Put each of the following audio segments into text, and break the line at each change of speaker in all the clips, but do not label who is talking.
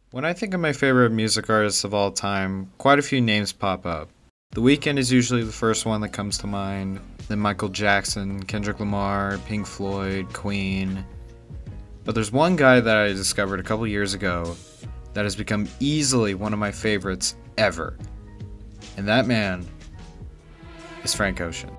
When I think of my favorite music artists of all time, quite a few names pop up. The Weeknd is usually the first one that comes to mind, then Michael Jackson, Kendrick Lamar, Pink Floyd, Queen. But there's one guy that I discovered a couple years ago that has become easily one of my favorites ever. And that man is Frank Ocean.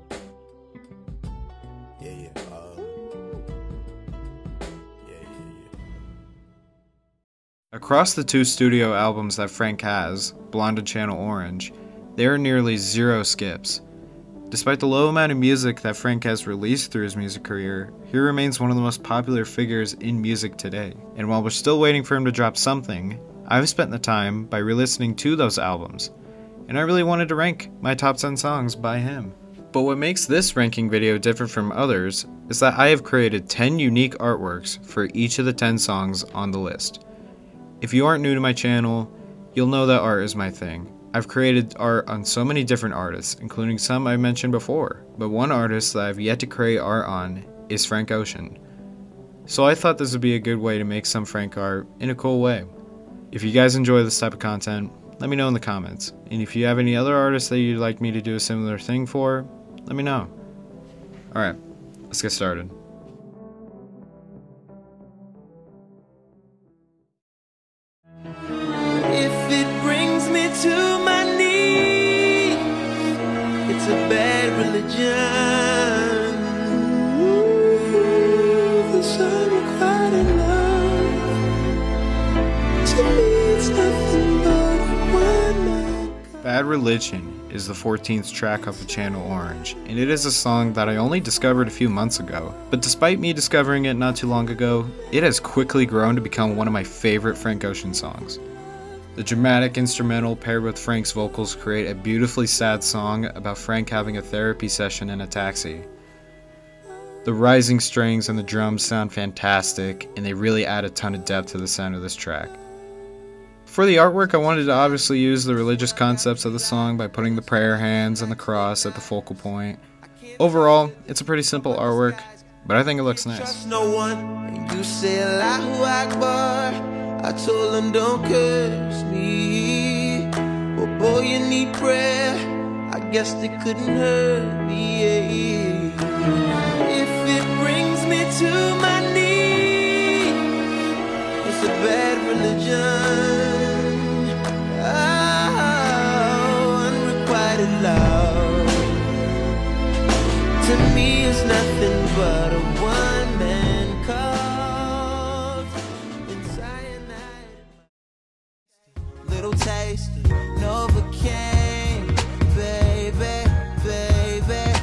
Across the two studio albums that Frank has, Blonde and Channel Orange, there are nearly zero skips. Despite the low amount of music that Frank has released through his music career, he remains one of the most popular figures in music today. And while we're still waiting for him to drop something, I've spent the time by re-listening to those albums, and I really wanted to rank my top 10 songs by him. But what makes this ranking video different from others is that I have created 10 unique artworks for each of the 10 songs on the list. If you aren't new to my channel, you'll know that art is my thing. I've created art on so many different artists, including some I mentioned before, but one artist that I've yet to create art on is Frank Ocean. So I thought this would be a good way to make some Frank art in a cool way. If you guys enjoy this type of content, let me know in the comments, and if you have any other artists that you'd like me to do a similar thing for, let me know. Alright, let's get started.
If it brings me to my knees, it's a bad religion. This unrequited love, to me it's nothing but a one-man.
Bad Religion is the 14th track off of Channel Orange, and it is a song that I only discovered a few months ago. But despite me discovering it not too long ago, it has quickly grown to become one of my favorite Frank Ocean songs. The dramatic instrumental paired with Frank's vocals create a beautifully sad song about Frank having a therapy session in a taxi. The rising strings and the drums sound fantastic, and they really add a ton of depth to the sound of this track. For the artwork, I wanted to obviously use the religious concepts of the song by putting the prayer hands and the cross at the focal point. Overall, it's a pretty simple artwork, but I think it looks nice.
Trust no one, and you say Allahu Akbar. I told them don't curse me. Well, boy, you need prayer. I guess they couldn't hurt me. If it brings me to my knees, it's a bad religion. Love to me is nothing but a one-man cause. Inside little taste of Novocaine, baby, baby,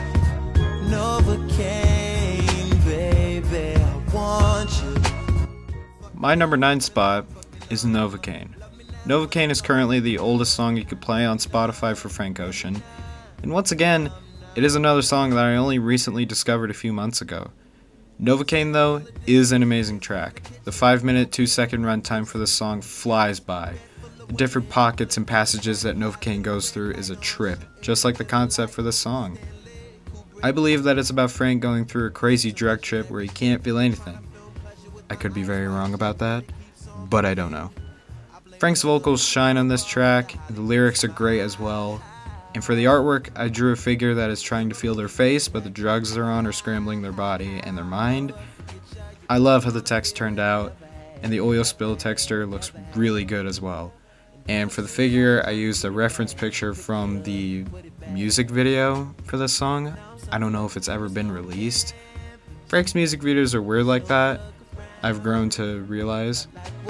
Novocaine, baby, I want you.
My number 9 spot is Novocaine. Novocaine is currently the oldest song you could play on Spotify for Frank Ocean, and once again, it is another song that I only recently discovered a few months ago. Novocaine, though, is an amazing track. The 5-minute, 2-second runtime for this song flies by. The different pockets and passages that Novocaine goes through is a trip, just like the concept for this song. I believe that it's about Frank going through a crazy drug trip where he can't feel anything. I could be very wrong about that, but I don't know. Frank's vocals shine on this track, and the lyrics are great as well. And for the artwork, I drew a figure that is trying to feel their face, but the drugs they're on are scrambling their body and their mind. I love how the text turned out, and the oil spill texture looks really good as well. And for the figure, I used a reference picture from the music video for this song. I don't know if it's ever been released. Frank's music videos are weird like that, I've grown to realize.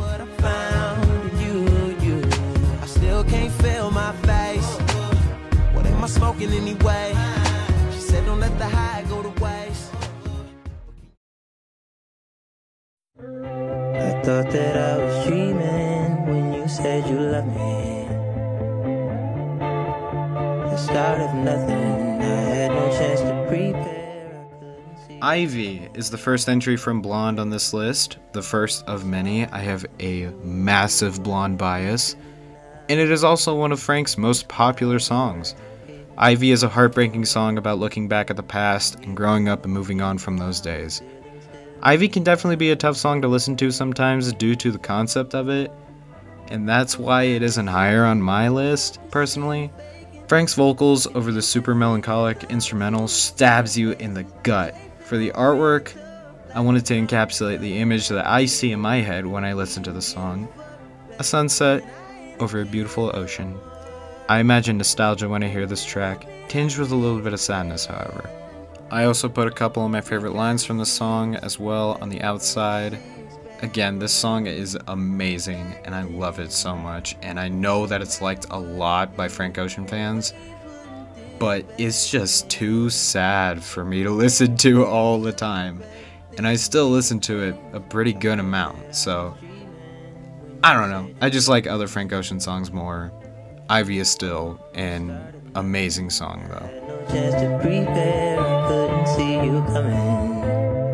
Can't feel my face. What am I smoking anyway? She said don't let the high go to waste. I thought that I was dreaming when you said you loved me. The start of nothing, I had no chance to prepare.
Ivy is the first entry from Blonde on this list, the first of many. I have a massive Blonde bias. And it is also one of Frank's most popular songs. Ivy is a heartbreaking song about looking back at the past and growing up and moving on from those days. Ivy can definitely be a tough song to listen to sometimes due to the concept of it, and that's why it isn't higher on my list, personally. Frank's vocals over the super melancholic instrumental stabs you in the gut. For the artwork, I wanted to encapsulate the image that I see in my head when I listen to the song. A sunset over a beautiful ocean. I imagine nostalgia when I hear this track, tinged with a little bit of sadness, however. I also put a couple of my favorite lines from the song as well on the outside. Again, this song is amazing, and I love it so much, and I know that it's liked a lot by Frank Ocean fans, but it's just too sad for me to listen to all the time, and I still listen to it a pretty good amount, so I don't know. I just like other Frank Ocean songs more. Ivy is still an amazing song, though.
No chance to prepare, I couldn't see you coming.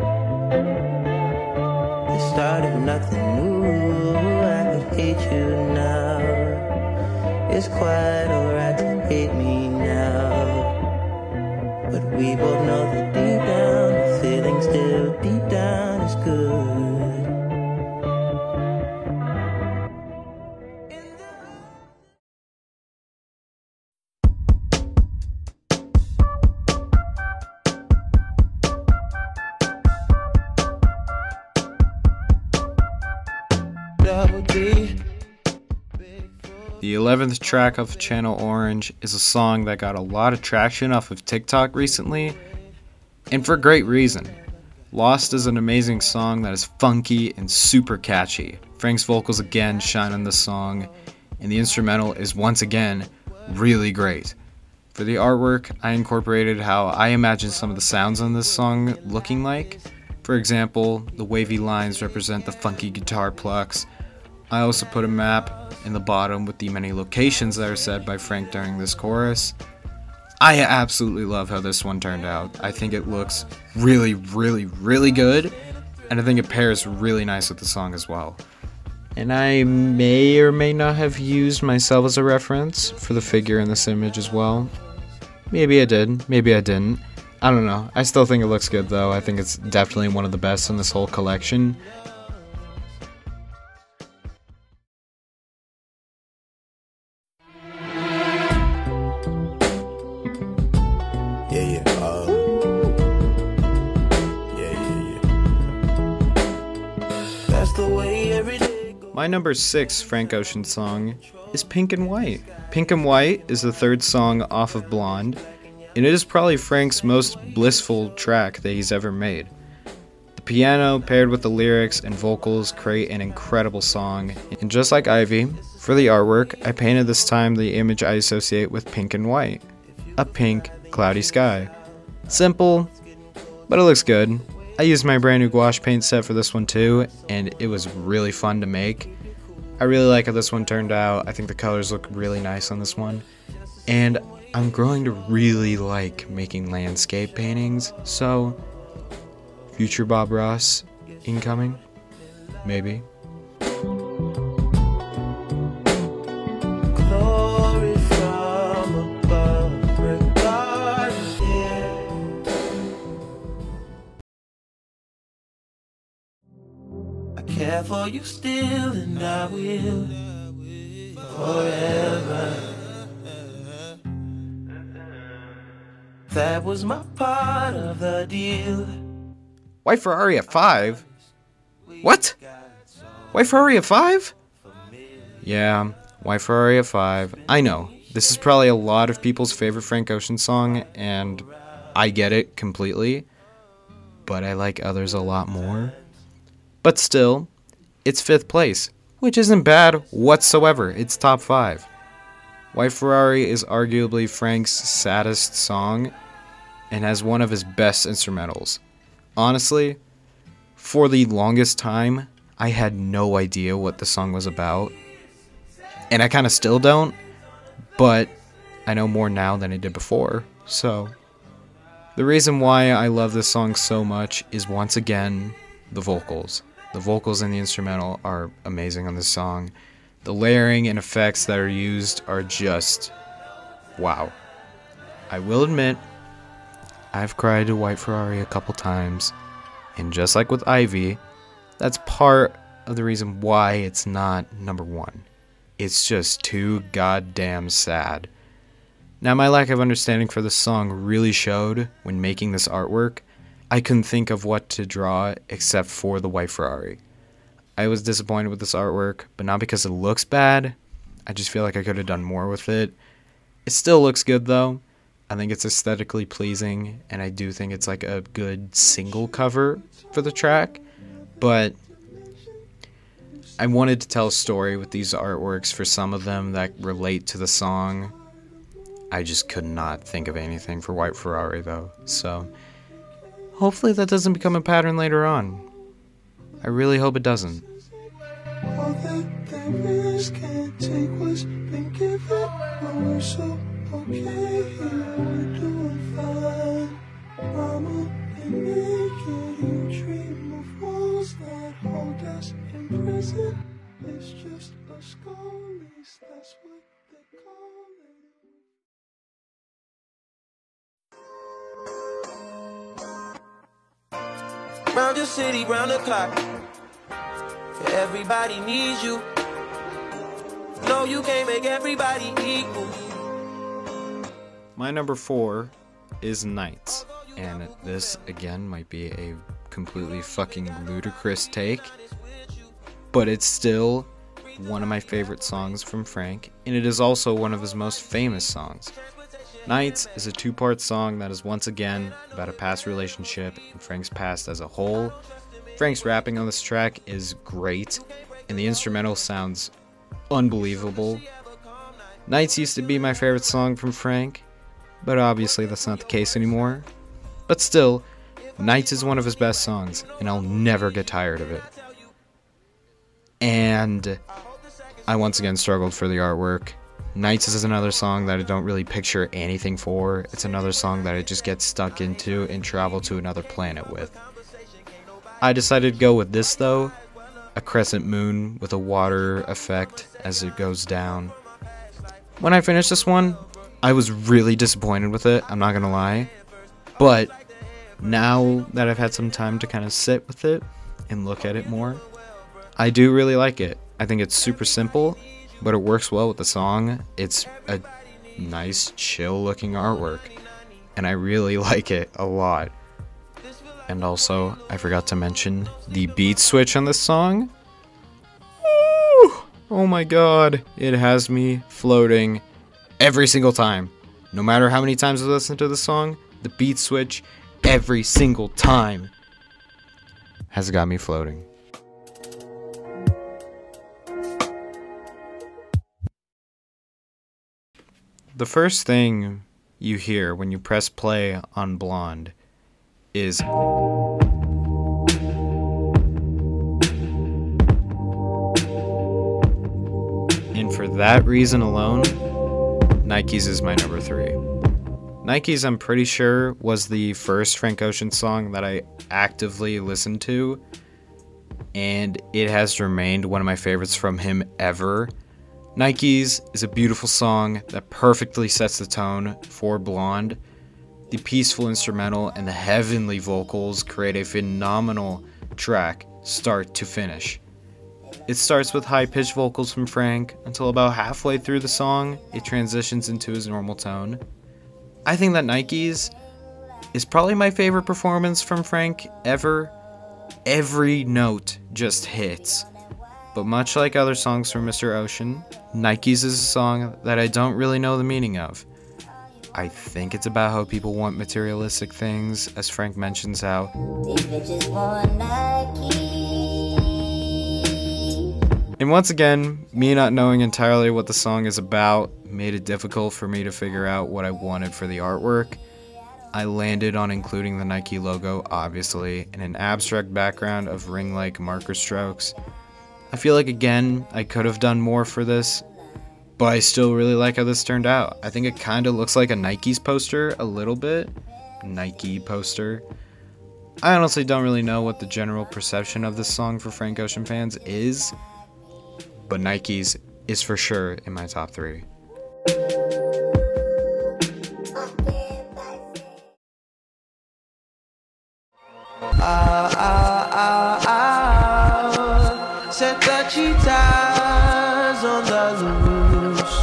The start of nothing new, I could hate you now. It's quite alright to hate me now. But we both know that deep down, the feeling still deep down is good.
The 11th track of Channel Orange is a song that got a lot of traction off of TikTok recently, and for great reason. Lost is an amazing song that is funky and super catchy. Frank's vocals again shine on this song, and the instrumental is once again really great. For the artwork, I incorporated how I imagine some of the sounds on this song looking like. For example, the wavy lines represent the funky guitar plucks. I also put a map in the bottom with the many locations that are said by Frank during this chorus. I absolutely love how this one turned out. I think it looks really, really, really good, and I think it pairs really nice with the song as well. And I may or may not have used myself as a reference for the figure in this image as well. Maybe I did, maybe I didn't. I don't know. I still think it looks good though. I think it's definitely one of the best in this whole collection. My number 6 Frank Ocean song is Pink and White. Pink and White is the third song off of Blonde, and it is probably Frank's most blissful track that he's ever made. The piano paired with the lyrics and vocals create an incredible song, and just like Ivy, for the artwork, I painted this time the image I associate with pink and white. A pink, cloudy sky. Simple, but it looks good. I used my brand new gouache paint set for this one too, and it was really fun to make. I really like how this one turned out. I think the colors look really nice on this one. And I'm growing to really like making landscape paintings, so future Bob Ross incoming? Maybe.
Care for you still, and I will forever. That was my part of the deal.
White Ferrari at 5? What? White Ferrari at 5? Yeah, White Ferrari at 5. I know, this is probably a lot of people's favorite Frank Ocean song, and I get it completely, but I like others a lot more. But still, it's 5th place, which isn't bad whatsoever. It's top 5. White Ferrari is arguably Frank's saddest song and has one of his best instrumentals. Honestly, for the longest time, I had no idea what the song was about. And I kind of still don't, but I know more now than I did before. So, the reason why I love this song so much is once again, the vocals. The vocals and the instrumental are amazing on this song. The layering and effects that are used are just wow. I will admit, I've cried to White Ferrari a couple times, and just like with Ivy, that's part of the reason why it's not number 1. it's just too goddamn sad. Now, my lack of understanding for this song really showed when making this artwork. I couldn't think of what to draw except for the white Ferrari. I was disappointed with this artwork, but not because it looks bad. I just feel like I could have done more with it. It still looks good though. I think it's aesthetically pleasing, and I do think it's like a good single cover for the track. But I wanted to tell a story with these artworks for some of them that relate to the song. I just could not think of anything for White Ferrari though, so hopefully that doesn't become a pattern later on. I really hope it doesn't.
All that there is can't take what's been given, but we're so okay here, we're doing fine. Mama and naked, you dream of walls that hold us in prison. It's just a skull, at least that's what they call it. Round the city, round the clock. Everybody needs you. No, you can't make everybody equal.
My number 4 is Nights, and this again might be a completely fucking ludicrous take, but it's still one of my favorite songs from Frank, and it is also one of his most famous songs. Nights is a 2-part song that is once again about a past relationship and Frank's past as a whole. Frank's rapping on this track is great, and the instrumental sounds unbelievable. Nights used to be my favorite song from Frank, but obviously that's not the case anymore. But still, Nights is one of his best songs, and I'll never get tired of it. And I once again struggled for the artwork. Nights is another song that I don't really picture anything for. It's another song that I just get stuck into and travel to another planet with. I decided to go with this though, a crescent moon with a water effect as it goes down. When I finished this one, I was really disappointed with it, I'm not gonna lie. But now that I've had some time to kind of sit with it and look at it more, I do really like it. I think it's super simple, but it works well with the song. It's a nice, chill looking artwork, and I really like it a lot. And also, I forgot to mention the beat switch on this song. Woo! Oh my god, it has me floating every single time. No matter how many times I listen to the song, the beat switch every single time has got me floating. The first thing you hear when you press play on Blonde is and for that reason alone, Nikes is my number 3. Nikes, I'm pretty sure, was the first Frank Ocean song that I actively listened to, and it has remained one of my favorites from him ever. Nikes is a beautiful song that perfectly sets the tone for Blonde. The peaceful instrumental and the heavenly vocals create a phenomenal track, start to finish. It starts with high-pitched vocals from Frank until about halfway through the song, it transitions into his normal tone. I think that Nikes is probably my favorite performance from Frank ever. Every note just hits. But much like other songs from Mr. Ocean, Nikes is a song that I don't really know the meaning of. I think it's about how people want materialistic things, as Frank mentions how and once again, me not knowing entirely what the song is about made it difficult for me to figure out what I wanted for the artwork. I landed on including the Nike logo, obviously, and an abstract background of ring-like marker strokes. I feel like, again, I could have done more for this, but I still really like how this turned out. I think it kind of looks like a Nikes poster, a little bit. Nike poster. I honestly don't really know what the general perception of this song for Frank Ocean fans is, but Nikes is for sure in my top 3.
Set the cheetahs was on the loose.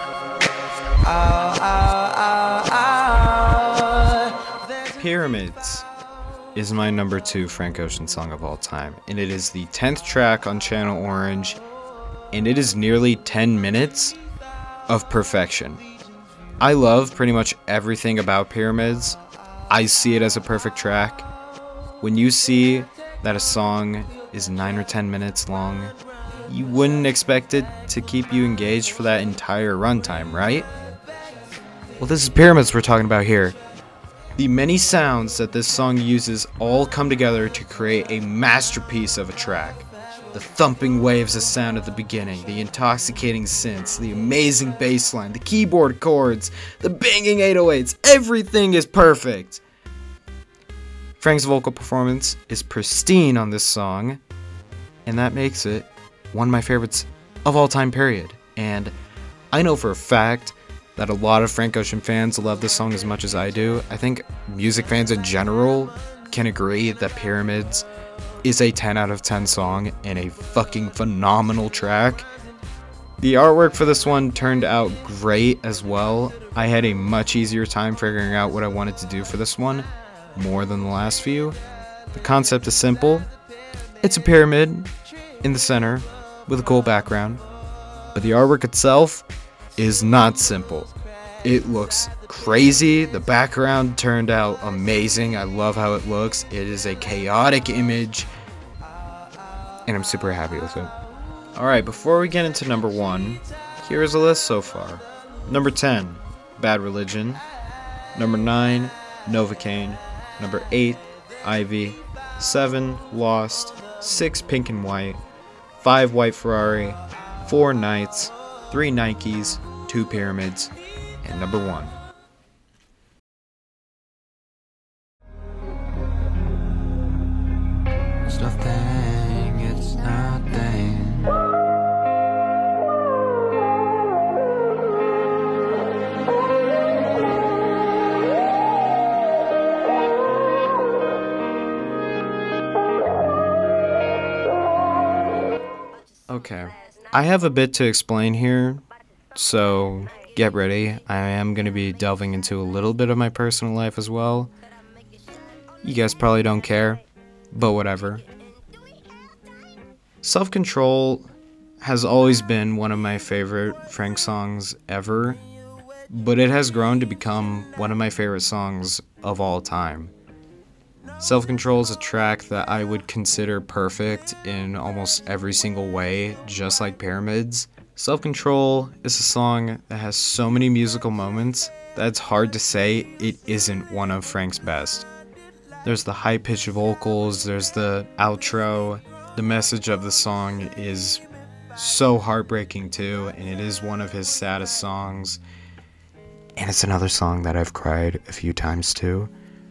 Pyramids is my number 2 Frank Ocean song of all time, and it is the 10th track on Channel Orange, and it is nearly 10 minutes of perfection. I love pretty much everything about Pyramids. I see it as a perfect track. When you see that a song is 9 or 10 minutes long, you wouldn't expect it to keep you engaged for that entire runtime, right? Well, this is Pyramids we're talking about here. The many sounds that this song uses all come together to create a masterpiece of a track. The thumping waves of sound at the beginning, the intoxicating synths, the amazing bass line, the keyboard chords, the banging 808s, everything is perfect. Frank's vocal performance is pristine on this song, and that makes it one of my favorites of all time, period. And I know for a fact that a lot of Frank Ocean fans love this song as much as I do. I think music fans in general can agree that Pyramids is a 10 out of 10 song and a fucking phenomenal track. The artwork for this one turned out great as well. I had a much easier time figuring out what I wanted to do for this one, more than the last few. The concept is simple. It's a pyramid in the center with a cool background, but the artwork itself is not simple. It looks crazy. The background turned out amazing. I love how it looks. It is a chaotic image, and I'm super happy with it. Alright, before we get into number 1, here is a list so far. Number 10, Bad Religion. Number 9, Novocaine. Number 8, Ivy. 7, Lost. 6, Pink and White. 5, White Ferrari. 4, Nights. 3, Nikes. 2, Pyramids. And number 1.
It's nothing, it's nothing.
Okay, I have a bit to explain here, so get ready. I am going to be delving into a little bit of my personal life as well. You guys probably don't care, but whatever. Self-Control has always been one of my favorite Frank songs ever, but it has grown to become one of my favorite songs of all time. Self-Control is a track that I would consider perfect in almost every single way, just like Pyramids. Self-Control is a song that has so many musical moments that it's hard to say it isn't one of Frank's best. There's the high-pitched vocals, there's the outro. The message of the song is so heartbreaking too, and it is one of his saddest songs. And it's another song that I've cried a few times too.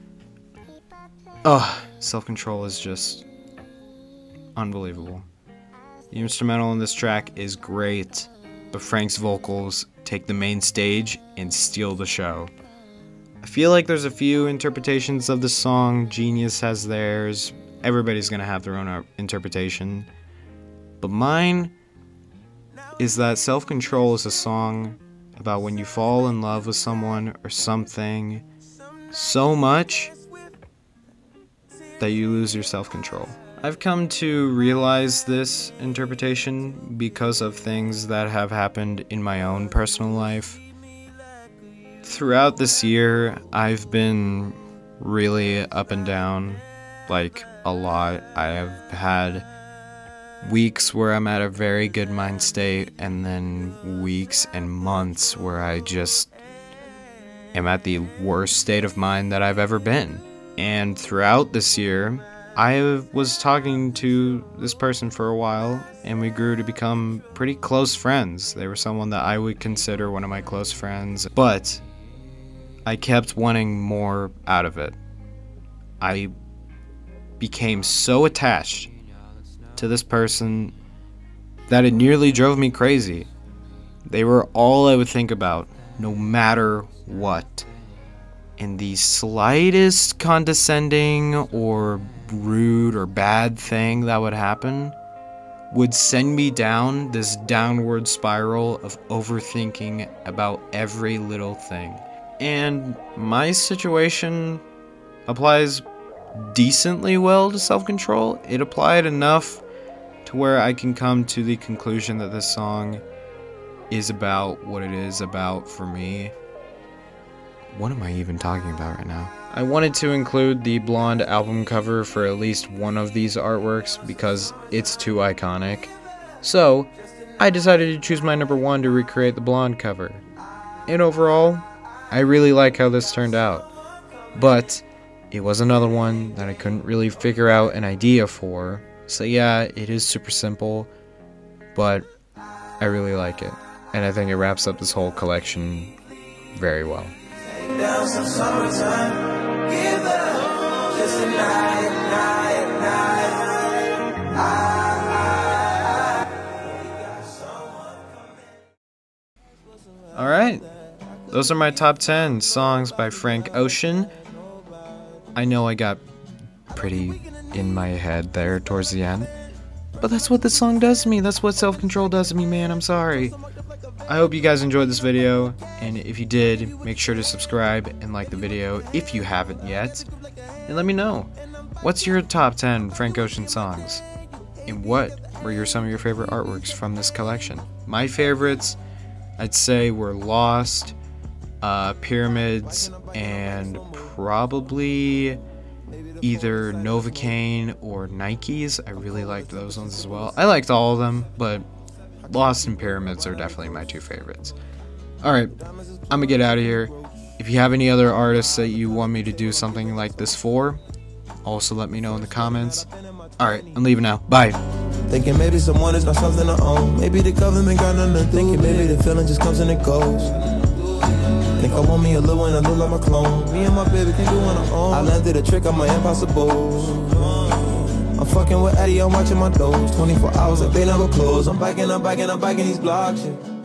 Self-Control is just unbelievable. The instrumental in this track is great, but Frank's vocals take the main stage and steal the show. I feel like there's a few interpretations of the song. Genius has theirs. Everybody's gonna have their own interpretation. But mine is that Self-Control is a song about when you fall in love with someone or something so much that you lose your self-control. I've come to realize this interpretation because of things that have happened in my own personal life. Throughout this year, I've been really up and down, like a lot. I have had weeks where I'm at a very good mind state, and then weeks and months where I just am at the worst state of mind that I've ever been. And throughout this year, I was talking to this person for a while, and we grew to become pretty close friends. They were someone that I would consider one of my close friends, but I kept wanting more out of it. I became so attached to this person that it nearly drove me crazy. They were all I would think about, no matter what. And the slightest condescending or rude or bad thing that would happen would send me down this downward spiral of overthinking about every little thing. And my situation applies decently well to self-control. It applied enough to where I can come to the conclusion that this song is about what it is about for me. What am I even talking about right now? I wanted to include the Blonde album cover for at least one of these artworks because it's too iconic. So, I decided to choose my number 1 to recreate the Blonde cover. And overall, I really like how this turned out. But it was another one that I couldn't really figure out an idea for. So yeah, it is super simple, but I really like it. And I think it wraps up this whole collection very well. Alright, those are my top 10 songs by Frank Ocean. I know I got pretty in my head there towards the end, but that's what this song does to me. That's what self-control does to me, man. I'm sorry. I hope you guys enjoyed this video, and if you did, make sure to subscribe and like the video if you haven't yet, and let me know, what's your top 10 Frank Ocean songs, and what were some of your favorite artworks from this collection? My favorites, I'd say, were Lost, Pyramids, and probably either Novocaine or Nikes. I really liked those ones as well. I liked all of them, but Lost and Pyramids are definitely my 2 favorites. Alright, I'm gonna get out of here. If you have any other artists that you want me to do something like this for, also let me know in the comments. Alright, I'm leaving now. Bye.
Thinking maybe someone is not something to own. Maybe the government got nothing to do. Thinking maybe the feeling just comes and it goes. Think I want me a little one, I look like my clone. Me and my baby can do on our own. I landed a trick on my impossible. I'm fucking with Eddie, I'm watching my doors. 24 hours like they never close. I'm biking these blocks, yeah.